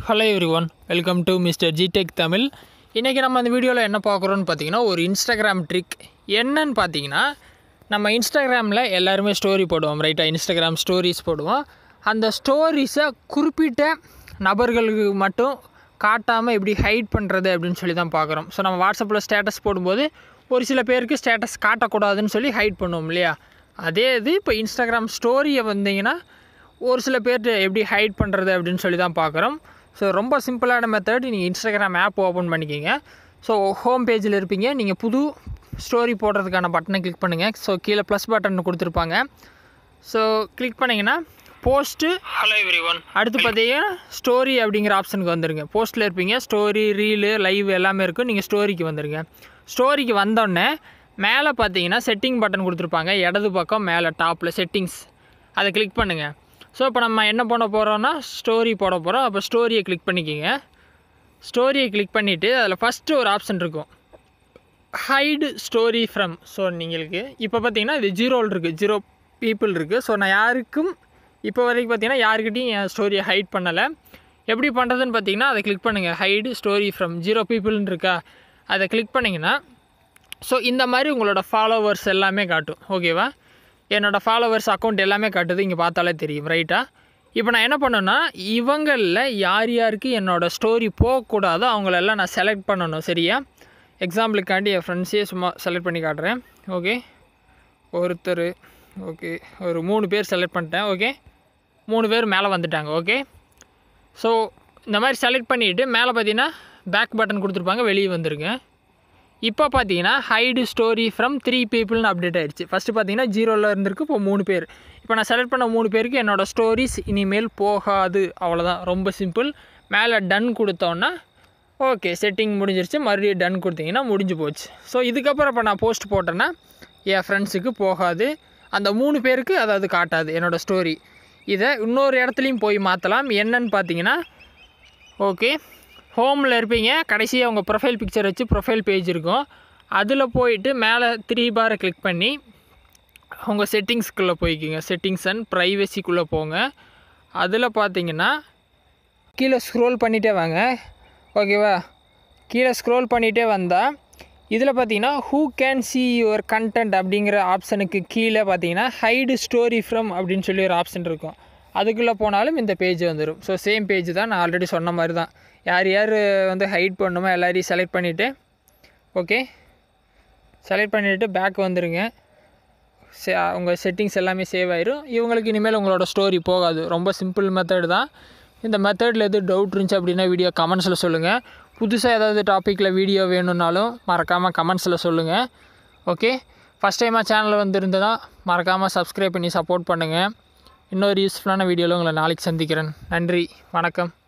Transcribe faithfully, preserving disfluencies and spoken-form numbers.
Hello everyone, welcome to Mister G Tech Tamil. இன்னைக்கு நம்ம இந்த வீடியோல என்ன பார்க்கறோம்னு பாத்தீங்கன்னா ஒரு Instagram ட்ரிக். என்னன்னு பாத்தீங்கன்னா நம்ம Instagramல எல்லாரும் ஸ்டோரி போடுவோம், ரைட்டா? Instagram ஸ்டோரிஸ் போடுவோம். அந்த ஸ்டோரிஸை குறிப்பிட்ட நபர்களுக்கு மட்டும் காட்டாம எப்படி ஹைட் பண்றது அப்படினு சொல்லி தான் பார்க்கறோம். சோ நம்ம WhatsAppல ஸ்டேட்டஸ் போடும்போது ஒரு சில பேருக்கு ஸ்டேட்டஸ் காட்ட கூடாதுன்னு சொல்லி ஹைட் பண்ணுவோம் இல்லையா? அதே இது இப்போ Instagram ஸ்டோரியை வந்தீங்கன்னா ஒரு சில பேர் எப்படி ஹைட் பண்றது அப்படினு சொல்லி தான் பார்க்கறோம். ஸோ ரொம்ப சிம்பிளான மெத்தட். நீங்கள் இன்ஸ்டாகிராம் ஆப் ஓப்பன் பண்ணிக்கிங்க. ஸோ ஹோம் பேஜில் இருப்பீங்க. நீங்கள் புது ஸ்டோரி போடுறதுக்கான பட்டனை கிளிக் பண்ணுங்கள். ஸோ கீழே ப்ளஸ் பட்டன் கொடுத்துருப்பாங்க. ஸோ கிளிக் பண்ணிங்கன்னா போஸ்ட்டு, ஹலோ எவ்ரி ஒன், அடுத்து பார்த்தீங்கன்னா ஸ்டோரி அப்படிங்கிற ஆப்ஷனுக்கு வந்துடுங்க. போஸ்ட்டில் இருப்பீங்க, ஸ்டோரி, ரீலு, லைவ் எல்லாமே இருக்கும். நீங்கள் ஸ்டோரிக்கு வந்துடுங்க. ஸ்டோரிக்கு வந்தோடனே மேலே பார்த்தீங்கன்னா செட்டிங் பட்டன் கொடுத்துருப்பாங்க. இடது பக்கம் மேலே டாப்பில் செட்டிங்ஸ், அதை கிளிக் பண்ணுங்கள். ஸோ இப்போ நம்ம என்ன பண்ண போகிறோன்னா ஸ்டோரி போட போகிறோம். அப்போ ஸ்டோரியை கிளிக் பண்ணிக்கிங்க. ஸ்டோரியை கிளிக் பண்ணிவிட்டு அதில் ஃபஸ்ட்டு ஒரு ஆப்ஷன் இருக்கும், ஹைடு ஸ்டோரி ஃப்ரம். ஸோ நீங்களுக்கு இப்போ பார்த்தீங்கன்னா இது ஜீரோவில் இருக்குது, ஜீரோ பீப்புள் இருக்குது. ஸோ நான் யாருக்கும் இப்போ வரைக்கும் பார்த்தீங்கன்னா யாருக்கிட்டையும் என் ஸ்டோரியை ஹைட் பண்ணலை. எப்படி பண்ணுறதுன்னு பார்த்தீங்கன்னா அதை கிளிக் பண்ணுங்கள். ஹைடு ஸ்டோரி ஃப்ரம் ஜீரோ பீப்புள்னு இருக்கா, அதை கிளிக் பண்ணிங்கன்னா ஸோ இந்த மாதிரி உங்களோட ஃபாலோவர்ஸ் எல்லாமே காட்டும். ஓகேவா? என்னோடய ஃபாலோவர்ஸ் அக்கௌண்ட் எல்லாமே காட்டுது, இங்கே பார்த்தாலே தெரியும், ரைட்டா? இப்போ நான் என்ன பண்ணேன்னா இவங்களில் யார் யாருக்கு என்னோடய ஸ்டோரி போகக்கூடாதோ அவங்களெல்லாம் நான் செலக்ட் பண்ணணும். சரியா? எக்ஸாம்பிளுக்காண்டி என் ஃப்ரெண்ட்ஸே சும்மா செலக்ட் பண்ணி காட்டுறேன். ஓகே, ஒருத்தர், ஓகே, ஒரு மூணு பேர் செலக்ட் பண்ணிட்டேன். ஓகே, மூணு பேர் மேலே வந்துட்டாங்க. ஓகே, ஸோ இந்த மாதிரி செலக்ட் பண்ணிவிட்டு மேலே பார்த்தீங்கன்னா பேக் பட்டன் கொடுத்துருப்பாங்க, வெளியே வந்துருங்க. இப்போ பார்த்தீங்கன்னா ஹைடு ஸ்டோரி ஃப்ரம் த்ரீ பீப்புள்னு அப்டேட் ஆகிடுச்சு. ஃபஸ்ட்டு பார்த்தீங்கன்னா ஜீரோவில் இருந்திருக்கு, இப்போ மூணு பேர். இப்போ நான் செலக்ட் பண்ண மூணு பேருக்கு என்னோடய ஸ்டோரிஸ் இனிமேல் போகாது. அவ்வளோதான், ரொம்ப சிம்பிள். மேலே டன் கொடுத்தோன்னா ஓகே, செட்டிங் முடிஞ்சிருச்சு. மறுபடியும் டன் கொடுத்தீங்கன்னா முடிஞ்சு போச்சு. ஸோ இதுக்கப்புறம் இப்போ நான் போஸ்ட் போட்டேன்னா என் ஃப்ரெண்ட்ஸுக்கு போகாது, அந்த மூணு பேருக்கு அதாவது காட்டாது என்னோடய ஸ்டோரி. இதை இன்னொரு இடத்துலையும் போய் மாற்றலாம். என்னன்னு பார்த்தீங்கன்னா ஓகே, ஹோமில் இருப்பீங்க, கடைசியாக உங்கள் ப்ரொஃபைல் பிக்சர் வச்சு ப்ரொஃபைல் பேஜ் இருக்கும். அதில் போயிட்டு மேலே த்ரீ பாரை கிளிக் பண்ணி உங்கள் செட்டிங்ஸ்குள்ளே போய்க்குங்க. செட்டிங்ஸ் அண்ட் ப்ரைவசிக்குள்ளே போங்க. அதில் பார்த்தீங்கன்னா கீழே ஸ்க்ரோல் பண்ணிகிட்டே வாங்க. ஓகேவா? கீழே ஸ்க்ரோல் பண்ணிகிட்டே வந்தால் இதில் பார்த்தீங்கன்னா who can see your content அப்படிங்கிற ஆப்ஷனுக்கு கீழே பார்த்தீங்கன்னா ஹைடு ஸ்டோரி ஃப்ரம் அப்படின்னு சொல்லி ஒரு ஆப்ஷன் இருக்கும். அதுக்குள்ளே போனாலும் இந்த பேஜ் வந்துடும். ஸோ சேம் பேஜ் தான், நான் ஆல்ரெடி சொன்ன மாதிரி தான். யார் யார் வந்து ஹைட் பண்ணணுமோ எல்லாரையும் செலக்ட் பண்ணிவிட்டு ஓகே, செலக்ட் பண்ணிவிட்டு பேக் வந்துடுங்க. சே உங்கள் செட்டிங்ஸ் எல்லாமே சேவ் ஆயிரும். இவங்களுக்கு இனிமேல் உங்களோட ஸ்டோரி போகாது. ரொம்ப சிம்பிள் மெத்தட் தான். இந்த மெத்தடில் எது டவுட் இருந்துச்சு அப்படின்னா வீடியோ கமெண்ட்ஸில் சொல்லுங்கள். புதுசாக ஏதாவது டாப்பிக்கில் வீடியோ வேணும்னாலும் மறக்காமல் கமெண்ட்ஸில் சொல்லுங்கள். ஓகே, ஃபஸ்ட் டைமாக சேனலில் வந்துருந்ததுன்னா மறக்காமல் சப்ஸ்கிரைப் பண்ணி சப்போர்ட் பண்ணுங்கள். இன்னொரு யூஸ்ஃபுல்லான வீடியோவில் உங்களை நாளைக்கு சந்திக்கிறேன். நன்றி, வணக்கம்.